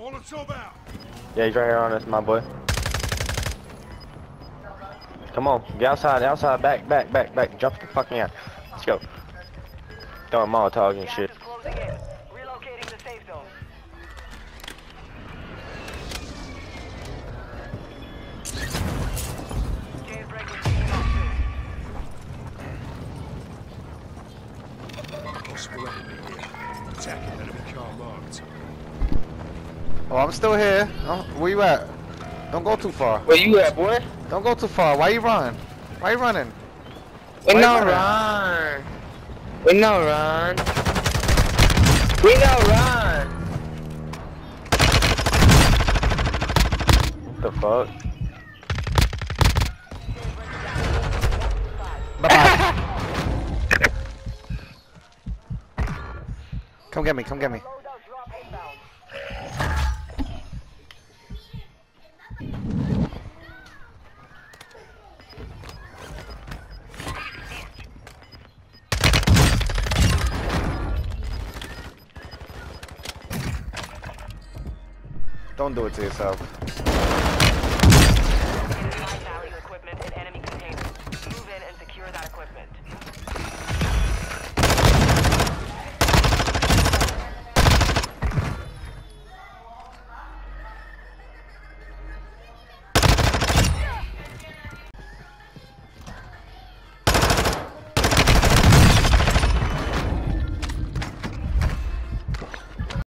Yeah, he's right here on us, my boy. Come on, get outside, back. Jump the fucking out. Let's go. Throwing Molotovs and shit. Relocating the safe zone. Jailbreak is kicking off soon. Possible enemy here. Attacking enemy car marked. Oh, I'm still here. Oh, where you at? Don't go too far. Where you at, boy? Don't go too far. Why you running? Why you running? We Why no you run. We no run. We no run. What the fuck? Bye-bye. Come get me. Loadout drop inbound. Don't do it to yourself.